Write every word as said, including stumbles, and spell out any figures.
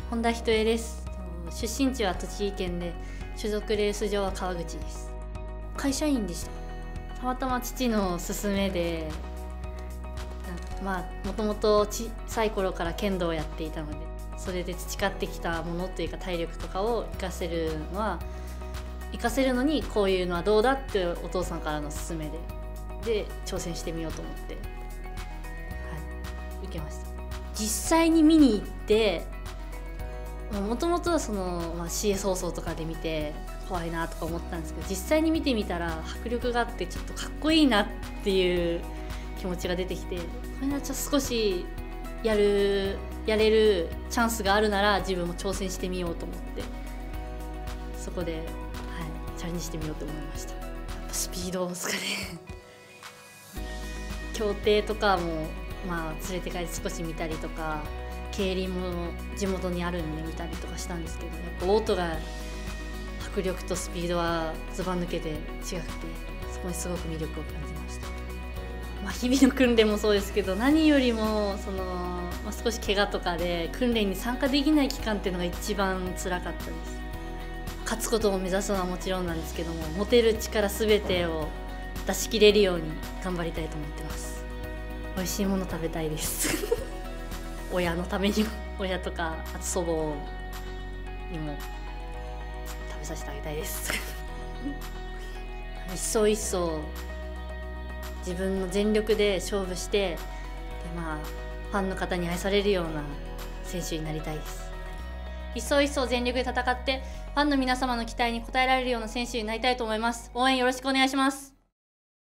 本田仁恵です。出身地は栃木県で、所属レース場は川口です。会社員でした。たまたま父の勧めで、まあもともと小さい頃から剣道をやっていたので、それで培ってきたものというか体力とかを活かせるのは活かせるのにこういうのはどうだってお父さんからの勧めでで挑戦してみようと思って、はい、受けました。実際に見に行ってもともとその、まあ、シーエス 放送とかで見て怖いなとか思ったんですけど、実際に見てみたら迫力があってちょっとかっこいいなっていう気持ちが出てきて、これはちょっと少しやるやれるチャンスがあるなら自分も挑戦してみようと思って、そこで、はい、チャレンジしてみようと思いました。やっぱスピードですかね競艇とかも、まあ、連れて帰って少し見たりとか、競輪も地元にあるんで見たりとかしたんですけど、やっぱオートが迫力とスピードはずば抜けて違くて、そこにすごく魅力を感じました。まあ、日々の訓練もそうですけど、何よりもその、まあ、少し怪我とかで訓練に参加できない期間っていうのが一番辛かったです。勝つことを目指すのはもちろんなんですけども、持てる力全てを出し切れるように頑張りたいと思ってます。美味しいもの食べたいです親のためにも、親とかあと祖母にも食べさせてあげたいです一層一層自分の全力で勝負して、で、まあ、ファンの方に愛されるような選手になりたいです。一層一層全力で戦ってファンの皆様の期待に応えられるような選手になりたいと思います。応援よろしくお願いします。